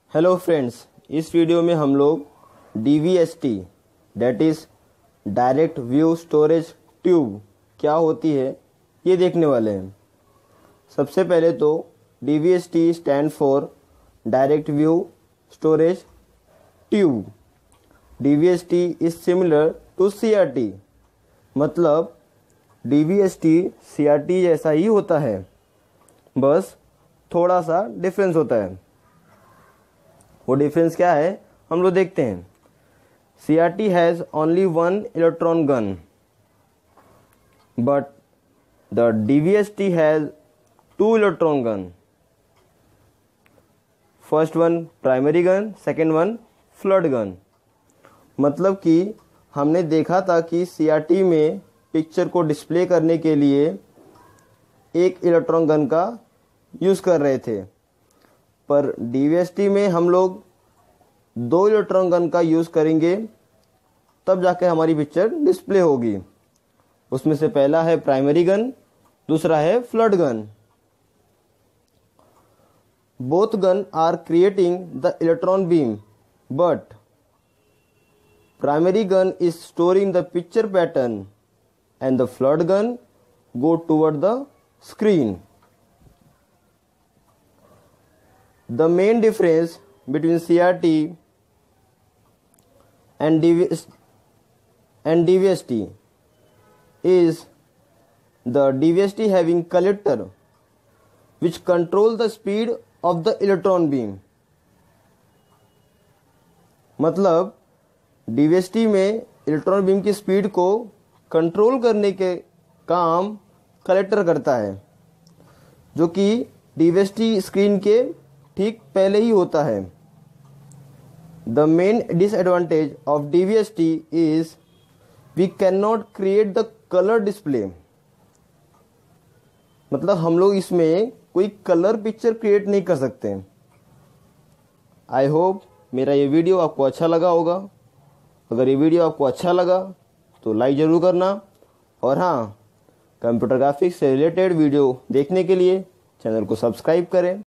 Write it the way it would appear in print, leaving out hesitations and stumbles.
Hello friends, इस video में हम लोग DVST that is direct view storage tube क्या होती है ये देखने वाले हैं। सबसे पहले तो DVST stand for direct view storage tube. DVST is similar to CRT, मतलब DVST CRT जैसा ही होता है, बस थोड़ा सा डिफरेंस होता है। वो डिफरेंस क्या है हम लोग देखते हैं। CRT has only one electron gun, but the DVST has two electron gun. First one primary gun, second one flood gun. मतलब कि हमने देखा था कि CRT में पिक्चर को डिस्प्ले करने के लिए एक इलेक्ट्रॉन गन का यूज़ कर रहे थे, पर DVST में हम लोग दो इलेक्ट्रॉन गन का यूज़ करेंगे, तब जाके हमारी पिक्चर डिस्प्ले होगी। उसमें से पहला है प्राइमरी गन, दूसरा है flood gun. Both gun are creating the electron beam, but primary gun is storing the picture pattern and the flood gun go toward the screen. The main difference between CRT and DVST is the DVST having collector which control the speed of the electron beam। मतलब DVST में electron beam की speed को control करने के काम collector करता है, जो कि DVST स्क्रीन के ठीक पहले ही होता है। The main disadvantage of DVST is we can not create the colour display. मतलब हम लोग इसमें कोई कलर पिक्चर क्रिएट नहीं कर सकते। आई होप मेरा ये वीडियो आपको अच्छा लगा होगा। अगर ये वीडियो आपको अच्छा लगा तो लाइक ज़रूर करना, और हाँ, कंप्यूटर ग्राफिक्स से रिलेटेड वीडियो देखने के लिए चैनल को सब्सक्राइब करें।